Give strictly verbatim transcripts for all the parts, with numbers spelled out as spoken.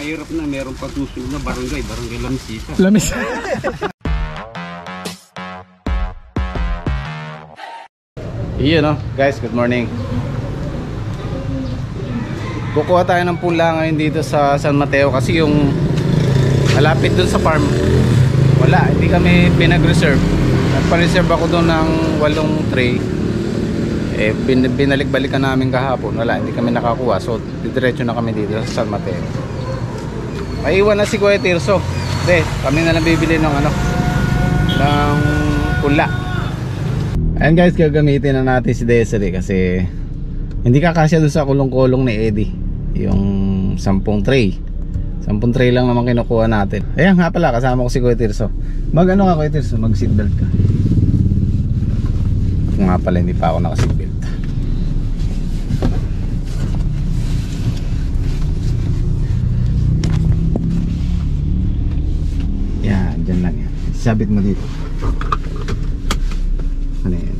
mahirap na meron pa tusog na barangay, barangay Lamisita. Lamis. Iyon no, guys, good morning. Kukuha tayo ng pula ngayon dito sa San Mateo kasi yung malapit dun sa farm wala, hindi kami pinag-reserve. Nagpa-reserve ako doon ng walong tray. Eh, bin binalik-balikan namin kahapon. Wala, hindi kami nakakuha. So, didiretso na kami dito sa San Mateo. Maiwan na si Kuya Tirso. Hindi, kami na lang bibili ng ano, ng pula. Ayan guys, gagamitin na natin si Desiree kasi hindi kakasya doon sa kulong-kulong ni Eddie. Yung sampung tray. Sampung tray lang naman kinukuha natin. Ayan nga pala, kasama ko si Kuya Tirso. Mag ano ka Kuya Tirso? Mag seatbelt ka. Kung nga pala hindi pa ako naka seatbelt. Yan, dyan lang yan. Sabit mo dito. Ano yan?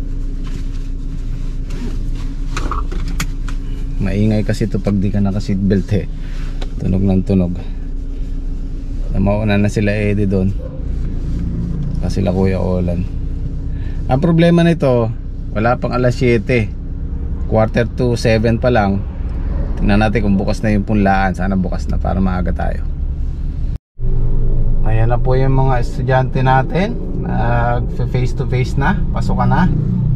Maingay kasi ito pag di ka naka seatbelt eh. Tunog ng tunog. Mauna na sila Eddie doon. Kasi sila Kuya Olan. Ang problema nito, wala pang alas siyete. Quarter to seven pa lang. Tingnan natin kung bukas na yung punlaan. Sana bukas na para maaga tayo. Ayan na po yung mga estudyante natin. Nag face to face na. Pasukan na.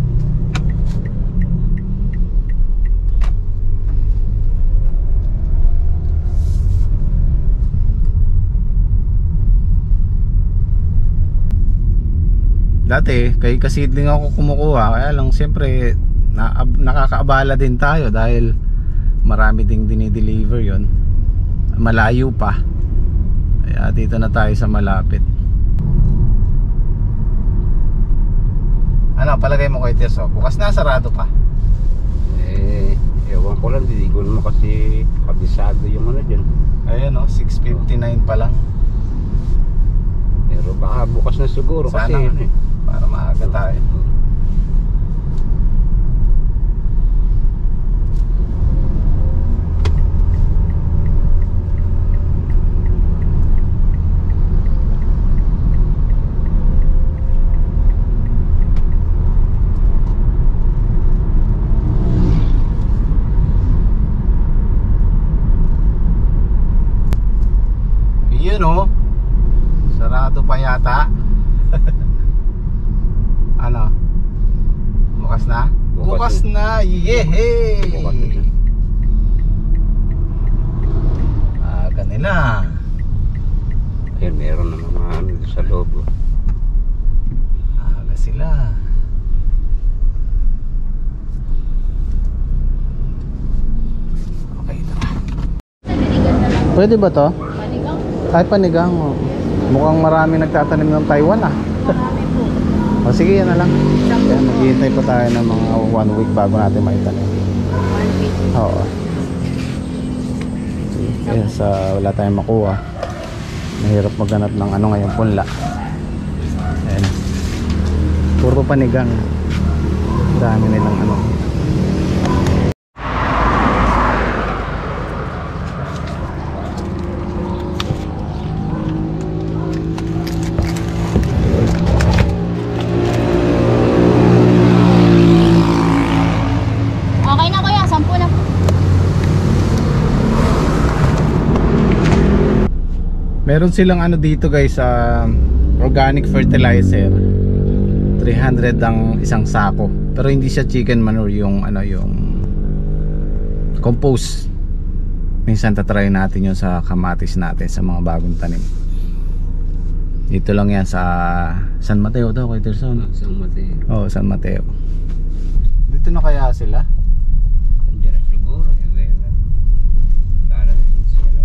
Dati kay kasidling ako kumukuha, kaya lang siyempre na, nakakaabala din tayo dahil marami ding dinideliver yon, malayo pa. Kaya dito na tayo sa malapit. Ano palagay mo kay Tirso? Bukas na, sarado pa? Eh, ewan ko lang, hindi ko naman kasi kabisado yung ano dyan. Ayan o, six fifty-nine pa lang. Pero baka bukas na siguro. Sana kasi ano eh, para maaga tayo. Yun o, sarado pa yata. Ano? Bukas na? Bukas, Bukas na! Yehey! Bukas na. Aga nila. Eh, meron na mga ano sa loob. Aga sila. Okay, tara. Pwede ba to? Panigang? Kahit panigang. Oh. Mukhang marami nagtatanim ng Taiwan ah. Marami po. O sige, yan na lang. Kaya maghihintay pa tayo ng mga one week bago natin maitanim. One week. Oo. Kaya sa wala tayong makuha, mahirap maghanap ng ano ngayon, punla. Ayan. Puro panigang. Dami nilang ano. Meron silang ano dito guys, uh, organic fertilizer. three hundred ang isang sako. Pero hindi siya chicken manure, yung ano, yung compost. Minsan tatry natin yun sa kamatis natin, sa mga bagong tanim. Dito lang yan sa San Mateo daw, kay Tirson. San Mateo. Oo, San Mateo. Dito na kaya sila? Andiyan na siguro. Lala na din sila.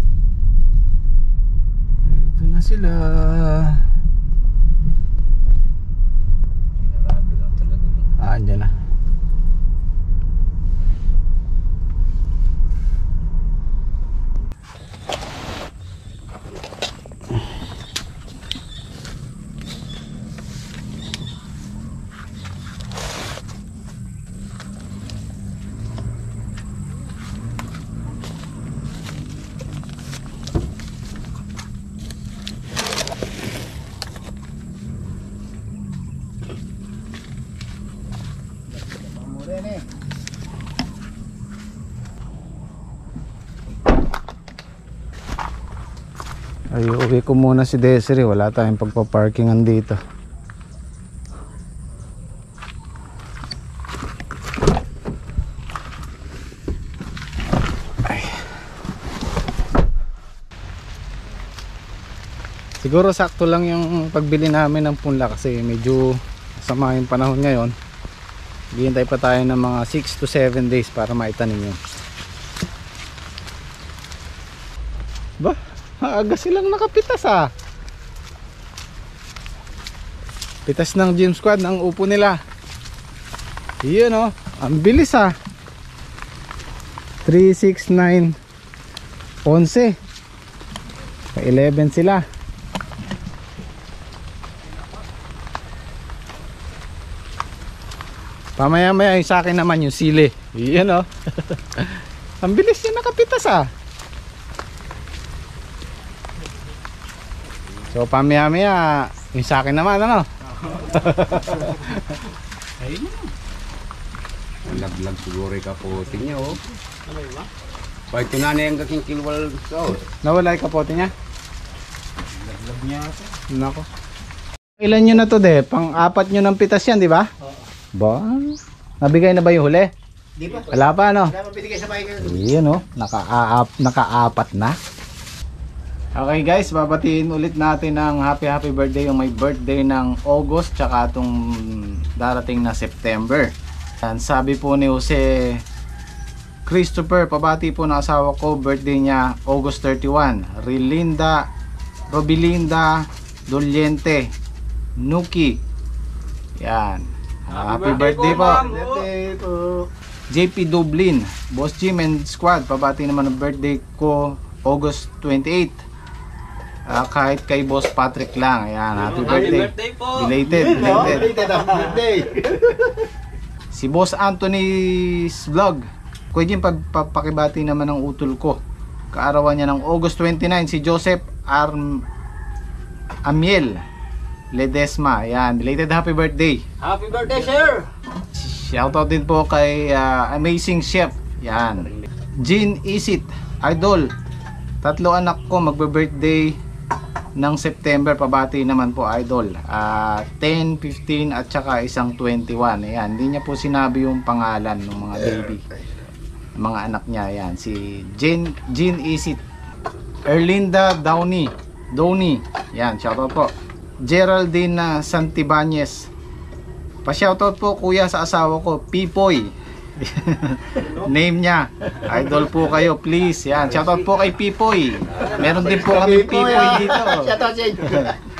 Dito na sila. Sinarado lang talaga. Ah, andyan na. Ay, uwi ko muna si Desiree. Wala tayong pagpaparkingan dito. Ay. Siguro sakto lang yung pagbili namin ng punla kasi medyo sama yung panahon ngayon. Hihintay pa tayo ng mga six to seven days para maitanim yun. Ba? Aga silang nakapitas ah. Pitas ng gym squad ang upo nila. Iyon oh, ang bilis ah. three, six, nine, eleven. eleven sila. Pamaya maya yung sa akin naman yung sili. Iyon oh. Ang bilis yung nakapitas ah. So pamaya maya yung sa akin naman ano. Ayun na. Nalaglag siguro yung kapote niya oh. Pa ito na na yung kaking kilwal so. Nawala yung kapote niya? Nalaglag niya ako. Nako. Ilan nyo na to de? Pang-apat nyo ng pitas yan di ba? Oo. Ba? Nabigay na ba yung huli? Di pa. Wala pa no? Wala pa binigay sa bahay. Iyon oh. Naka-aap, naka-apat na. Okay guys, babatiin ulit natin ng happy happy birthday yung may birthday ng August tsaka itong darating na September. And sabi po ni Jose Christopher, pabati po ng asawa ko, birthday niya August thirty-one. Rilinda Robilinda Doliente Nuki. Yan. Happy, happy birthday, birthday po. Birthday po. J P Dublin, Boss Jim and Squad, pabati naman ng birthday ko August twenty-eighth. Uh, kahit kay Boss Patrick lang. Ayan, happy birthday. Happy birthday po. Belated, belated. Belated happy birthday. Si Boss Anthony's Vlog. Kuya Jim, pagpapakibati naman ng utol ko. Kaarawan niya ng August twenty-nine, si Joseph Arm Amiel Ledesma. Ayan, belated happy birthday. Happy birthday, sir. Shoutout din po kay uh, Amazing Chef. Ayan. Jean Isit, Idol. Tatlo anak ko magbe-birthday ng September, pabati naman po idol. Uh, ten, fifteen at saka isang twenty-one. Ayan, hindi niya po sinabi yung pangalan ng mga baby. Mga anak niya, ayan. Si Jean, Jean Isit. Erlinda Downey. Downey. Ayan, shoutout po. Geraldine Santibanez. Pa-shoutout po kuya sa asawa ko, Pipoy. Name niya. Idol po kayo, please. Yan, shoutout po kay Pipoy. Meron din po kami Pipoy dito. Shoutout sa inyo.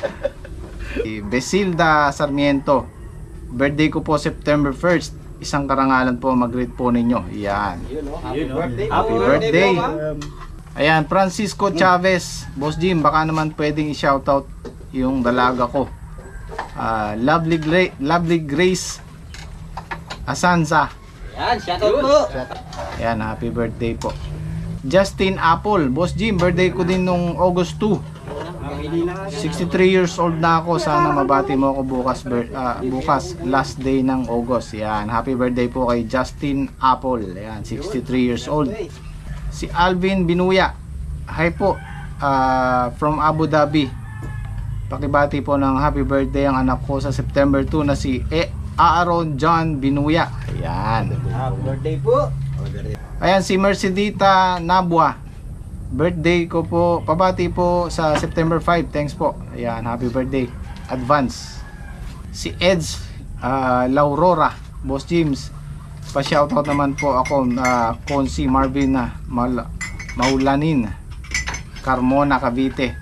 Besilda Sarmiento. Birthday ko po September first. Isang karangalan po, mag-greet po ninyo. Yan. Happy birthday. Happy birthday. Ayan, Francisco Chavez. Boss Jim, baka naman pwedeng i-shoutout yung dalaga ko. Uh, lovely, Gra lovely Grace Asanza. Yan, shoutout po. Yan, happy birthday po. Justin Apple, Boss Jim, birthday ko din nung August two. sixty-three years old na ako. Sana mabati mo ako bukas, uh, bukas last day ng August. Yan, happy birthday po kay Justin Apple. Yan, sixty-three years old. Si Alvin Binuya. Hi po, uh, from Abu Dhabi. Pakibati po ng happy birthday ang anak ko sa September two na si E. Aaron John Binuya. Ayan. Happy birthday po. Ayan, si Mercedita Nabua. Birthday ko po, pabati po sa September five. Thanks po. Ayan, happy birthday. Advance. Si Eds uh, Laurora. Boss James. Pa-shoutout naman po ako na uh, Consi Marvin na uh, Maulanin. Carmona, Cavite.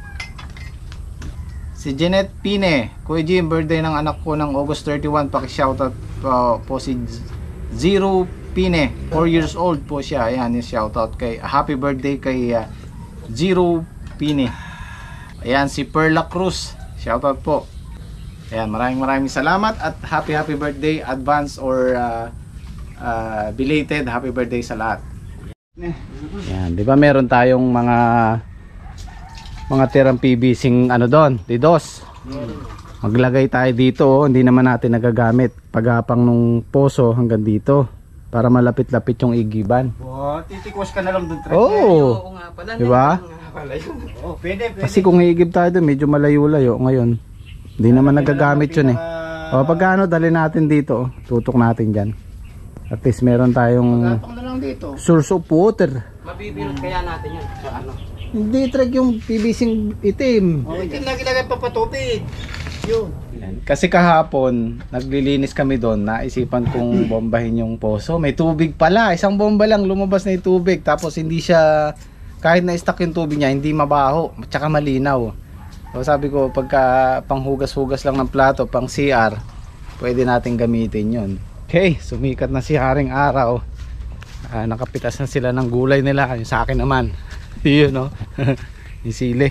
Si Jeanette Pine, Kuya Jim, birthday ng anak ko ng August thirty-one. Paki-shoutout uh, po si Zero Pine, four years old po siya. Ayan, yung shoutout kay, happy birthday kay uh, Zero Pine. Ayan, si Perla Cruz, shoutout po. Ayan, maraming maraming salamat at happy happy birthday, advance or uh, uh, belated happy birthday sa lahat. Ayan, di ba meron tayong mga mga tirang P V C ano doon, didos. Maglagay tayo dito, oh. Hindi naman natin nagagamit. Pagapang nung poso hanggang dito para malapit-lapit yung igiban. Oh, titikwas ka na lang doon. Oh. Oo nga pala. Diba? Oh, pwede, pwede. Kasi kung iigib tayo doon, medyo malayo-layo ngayon. Hindi naman nagagamit yun eh. O pagkano dali natin dito, oh. Tutok natin dyan. At least meron tayong Tapang na lang dito. source of water. Mabibilot kaya natin yan. Sa ano? Hindi trek yung P V C itim. Oh, itin lagi lagi papatubig. Yun. Kasi kahapon, naglilinis kami doon, naisipan kong bombahin yung poso. May tubig pala, isang bomba lang lumabas na yung tubig. Tapos hindi siya, kahit na-stuck yung tubig niya, hindi mabaho, tsaka malinaw. So sabi ko, pagka panghugas-hugas lang ng plato, pang C R, pwede natin gamitin yun. Okay, sumikat na si Haring Araw. Ah, nakapitas na sila ng gulay nila. Yung sa akin naman, yun no, yung sili.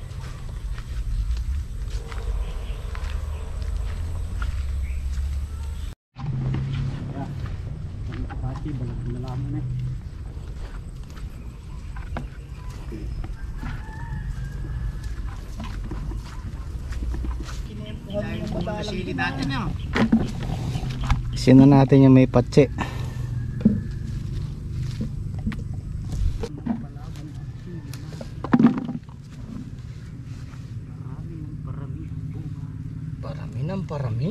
Sili natin yun. Sino natin yung may patse. Parami ng parami.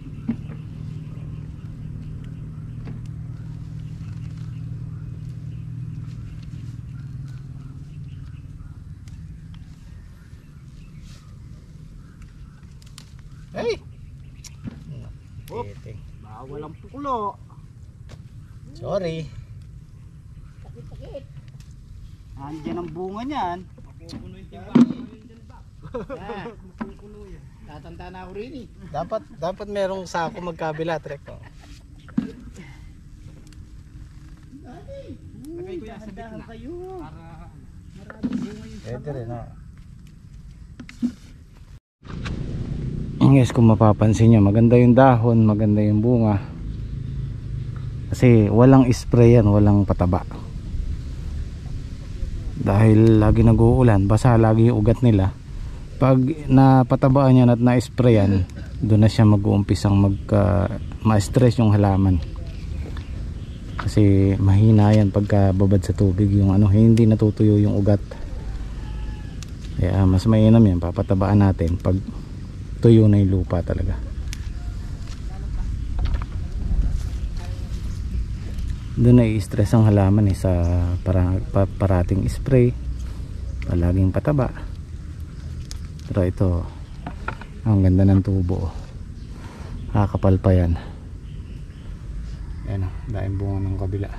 Hey! Oop. Bawal ang pukulo. Sorry. Andiyan ang bunga niyan. Tatanda na ako rin eh. Dapat dapat merong sako magkabila trek ko. Lagay ko yan sa gitna. Para maraming bunga yung Pwede rin ha. Yes, kung mapapansin nyo, maganda yung dahon, maganda yung bunga. Kasi walang spray yan, walang pataba. Dahil lagi nag-uulan, basa lagi yung ugat nila. Pag napatabaan yan at na-sprayan, doon na siya mag-uumpisang mag, uh, ma-stress yung halaman. Kasi mahina yan pagka babad sa tubig, yung ano, hindi natutuyo yung ugat. Kaya mas mainam yan, papatabaan natin pag tuyo na yung lupa talaga. Doon na i-stress ang halaman eh, sa para, pa, parating spray, palaging pataba. Pero ito, ang ganda ng tubo, kakapal pa yan. Ayan o, dahil bunga ng kabila.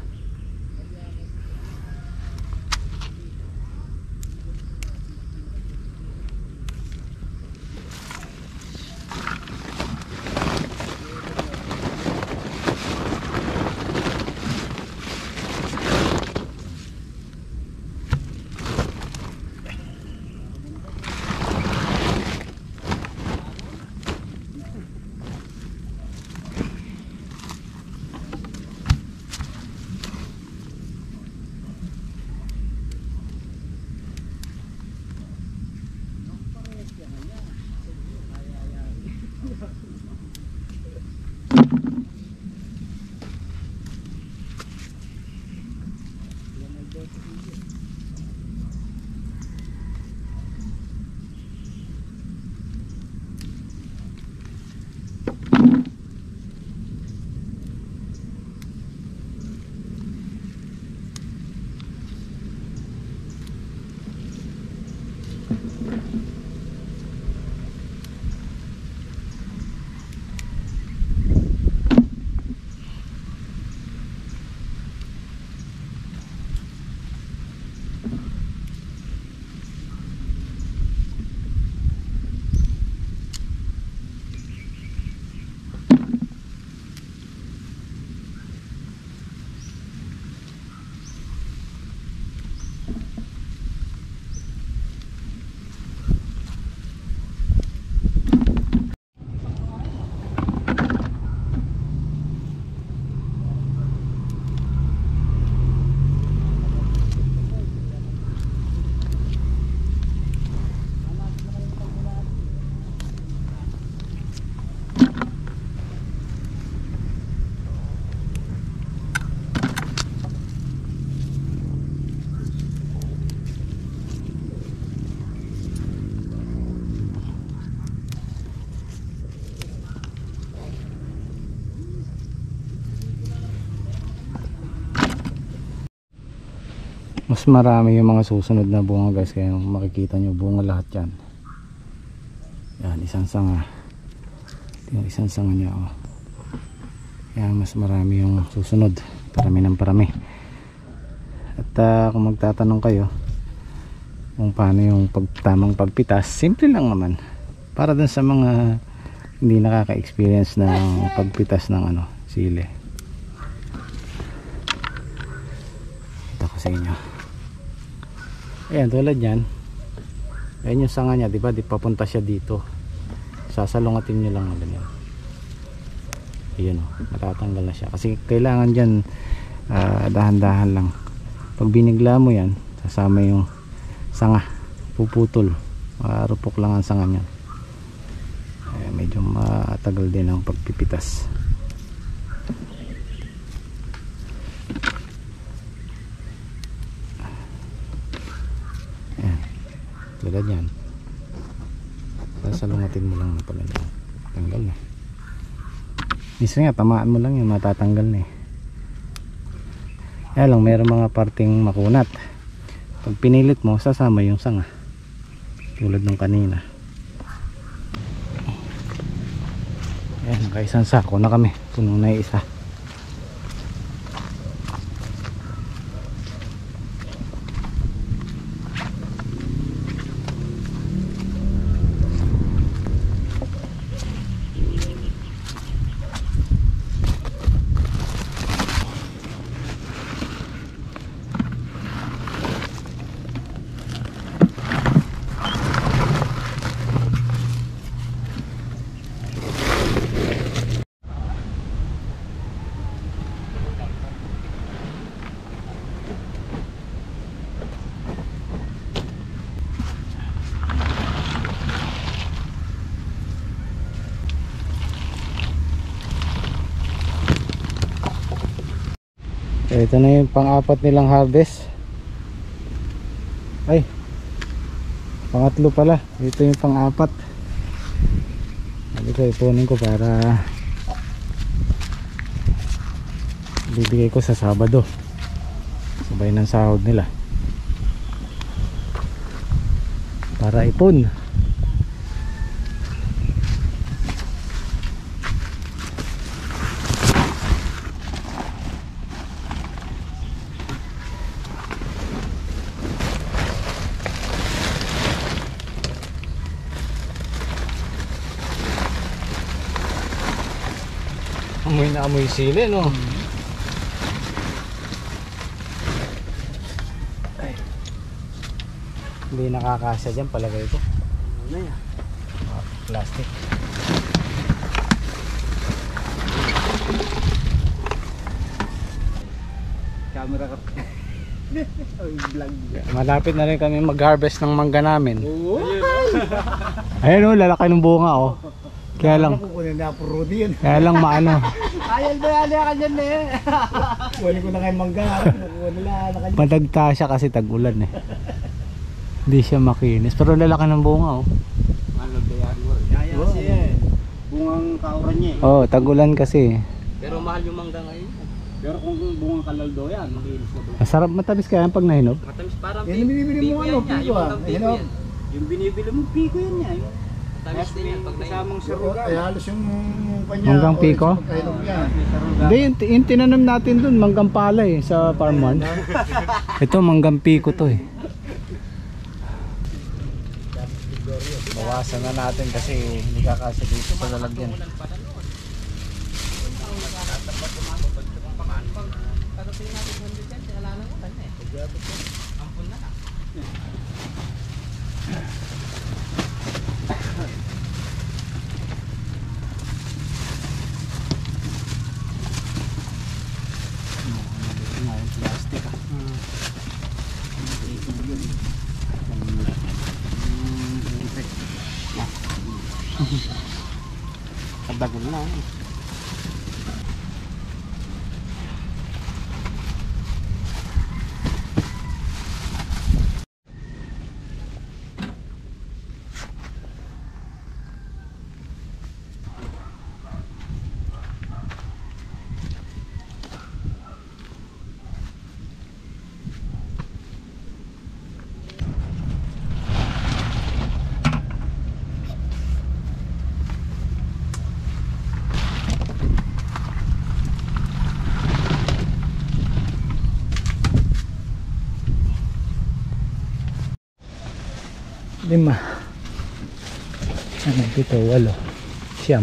mas marami yung mga susunod na bunga guys, kaya makikita nyo bunga lahat yan. Yan, isang sanga. Yung isang sanga niya, oh. Kaya mas marami yung susunod, parami ng parami. At uh, kung magtatanong kayo kung paano yung pag, tamang pagpitas, simple lang naman para dun sa mga hindi nakaka-experience ng pagpitas ng ano, sili. Ito ko sa inyo. Ayan, tulad yan. Ayan yung sanga niya, diba? Di papunta siya dito. Sasalungatin nyo lang na ganyan. Ayan o, matatanggal na siya. Kasi kailangan dyan uh, dahan-dahan lang. Pag binigla mo yan, sasama yung sanga, puputol. Marupok lang ang sanga niya. Ayan, medyo matagal din ang pagpipitas. Tulad yan, sasalungatin mo lang na pala yan, tanggal na. Minsan nga tamaan mo lang yan, matatanggal na eh. Kaya lang mayroong mga parting makunat, pag pinilit mo sasama yung sanga tulad ng kanina. Ayan, nakaisang sako na kami, puno na isa. Ito na yung pang-apat nilang harvest. Ay, pangatlo pala. Ito yung pang-apat. Ito ipunin ko para bibigay ko sa Sabado, sabay ng sahod nila, para ipon. Amoy na amoy sili, no? Ay. Hindi nakakasya dyan, palagay ko. Ano yan? Ah, plastic. Camera ka. Ay, vlog. Malapit na rin kami mag-harvest ng mangga namin. Oo. Ayun, oh, lalaki ng bunga, oh. Kaya lang, kukunin na puro din. kaya lang maano. Ayun ba yan yan kanyan na eh. Kukunin ko na kay mangga. Kukunin na na kanyan. Madagta siya kasi tag-ulan eh. Hindi siya makinis. Pero lalaki ng bunga, oh. Ano ba yan? Kaya kasi eh. Bungang kauran niya eh. Oh, tag-ulan kasi. Pero mahal yung mangga ngayon. Pero kung bungang kalaldo yan, makinis na doon. Masarap, matamis kaya pag nahinog. Matamis parang Yan yung binibili mo ano, piko ah. Yan o. Yung binibili mo piko yan niya. Yung tamis din yan pag kasamang sarugan. Ay halos yung kanya. Manggang piko? Pagkainog niya. Hindi, yung, yung tinanim natin dun, manggang pala eh, sa farm one. Ito, manggang piko to eh. Bawasan na natin kasi hindi kakasya dito sa lalagyan. Plastic ah. Kadagal na. lima, ano, pito, walo, siyam.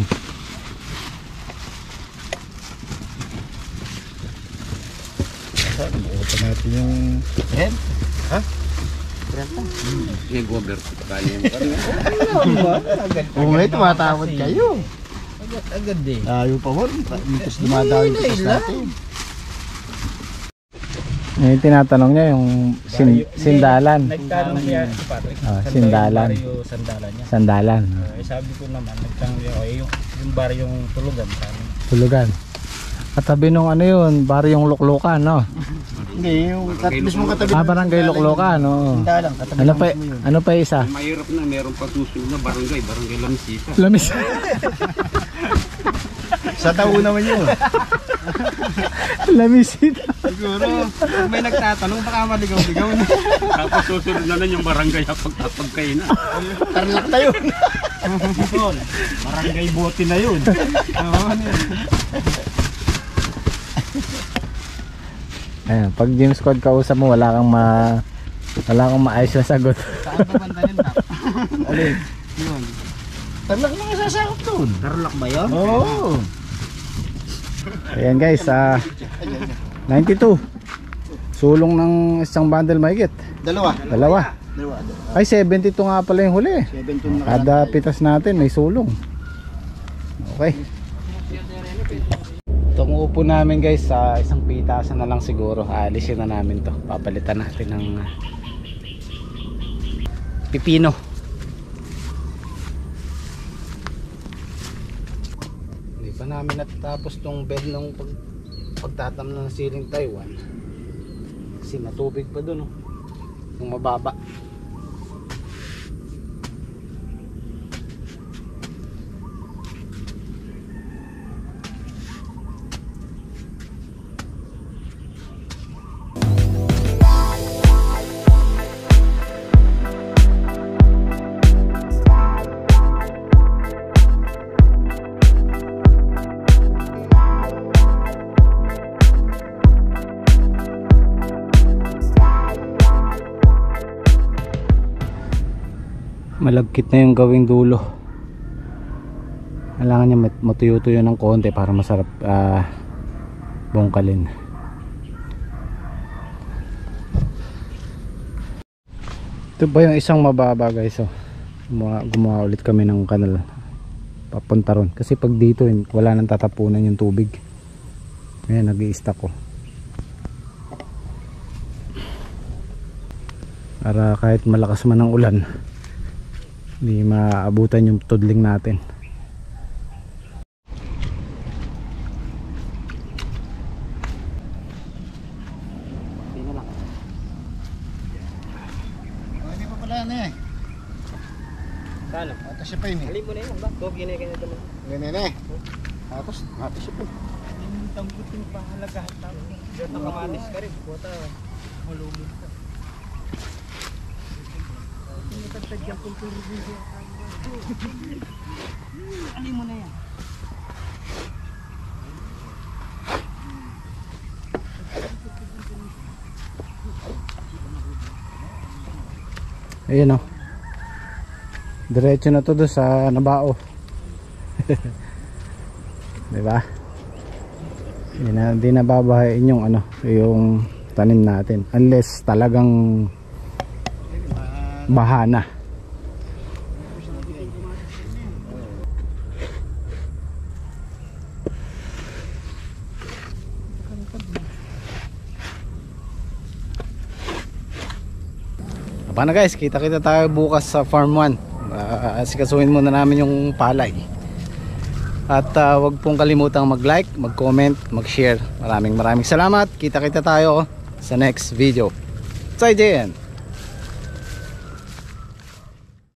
Bukutan natin yung red. Ha? Yung gober. Kanya mo kami. Oo nga, tumatawad kayo. Agad eh. Tayo pa mo. Mitos dumadaw yung pitas natin. Yung tinatanong niya yung sin, sindalan. Nagtanong niya si Patrick. Ah, saan sindalan. daw yung baryo sandalan niya. Sandalan. Eh, sabi ko naman, nagtanong niya, eh, yung, yung baryong tulugan. Sabi. Tulugan. Katabi nung ano yun, baryong Luklukan, no? Hindi, yung kat mismo katabi. Ah, barangay Luklukan, no? Sindalan, katabi Ano ng pa, mismo yun. ano pa isa? Mahirap na, meron pa susunod na barangay, barangay Lamisita. Lamis. Sa tao naman yun. Lamisita. Siguro, may nagtatanong, baka maligaw-ligaw na. Tapos susunod na lang yung barangay hapag-hapag kayo na. Tarlak na yun. Barangay bote na yun. Oo, Ayan, pag Gym Squad kausap mo, wala kang ma wala kang maayos na sagot. saan ba banda yun na? Alin? Yun. Tarlak na nga sasakot dun. Tarlac ba yun? Oo. Ayan guys, ah ninety-two. Sulong ng isang bundle mahigit. Dalawa. Dalawa. Dalawa. Ay, seventy-two nga pala yung huli. seventeen na Kada pitas natin may sulong. Okay. Itong upo namin guys, sa isang pitasan na lang siguro. Aalisin na namin to. Papalitan natin ng uh, pipino. Hindi pa namin natatapos tong bed ng pag, pagtatam ng siling Taiwan. Kasi matubig pa dun, oh. Yung mababa. Malagkit na yung gawing dulo. Kailangan niya matuyo-tuyo ng konti para masarap uh, bongkalin. Ito ba yung isang mababa guys, oh. gumawa, gumawa ulit kami ng kanal papunta ron kasi pag dito wala nang tatapunan yung tubig. Ngayon nag-i-stack ko para kahit malakas man ang ulan hindi maabutan yung tudling natin. Hindi pa pala na eh. Saan? Ata siya pa yun eh. Alin mo na yun, ba? Huwag yun eh, ganyan naman. Ganyan eh. Tapos, ata siya pa yun. Yung tanggut yung pahalagahan tao. Diyan na kamatis ka rin. Buwata, malumit ka. Alin mo na yan. Ayun, oh. Diretso na to doon sa Nabao. Diba? Hindi na, di na babahain yung ano, yung tanim natin unless talagang bahana. Paano guys, kita kita tayo bukas sa farm one. Uh, asikasuhin muna namin yung palay. At uh, wag pong kalimutang mag-like, mag-comment, mag-share. Maraming maraming salamat. Kita kita tayo sa next video. Zaijian.